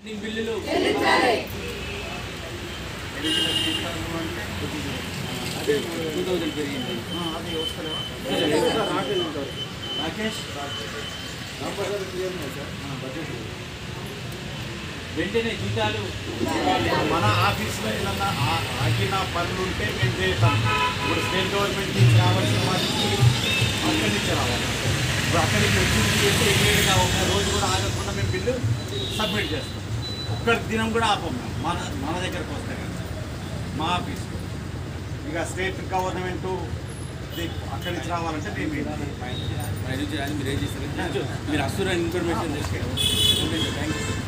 బిల్లులు అదే 2000 పెరిగింది. అది వస్తలేవా రాకేష్ వెంటనే జీతాలు మన ఆఫీస్లో ఏదన్నా ఆగిన పనులు ఉంటే మేము చేస్తాం. ఇప్పుడు స్టేట్ గవర్నమెంట్ నుంచి రావాల్సిన వాటికి అక్కడి నుంచి రావాలి. ఇప్పుడు అక్కడి నుంచి వచ్చింది చేస్తే ఇమీడియట్గా ఒక రోజు కూడా ఆగకుండా మేము బిల్లు సబ్మిట్ చేస్తాం. ఒక్క దినం కూడా ఆపం మేము మన దగ్గరకు వస్తే కదా మా ఆఫీస్. ఇక స్టేట్ గవర్నమెంట్ అక్కడి నుంచి రావాలంటే మేము మీరు ఏం చేస్తారు? మీరు అసలు ఇన్ఫర్మేషన్ తీసుకెళ్ళి థ్యాంక్ యూ.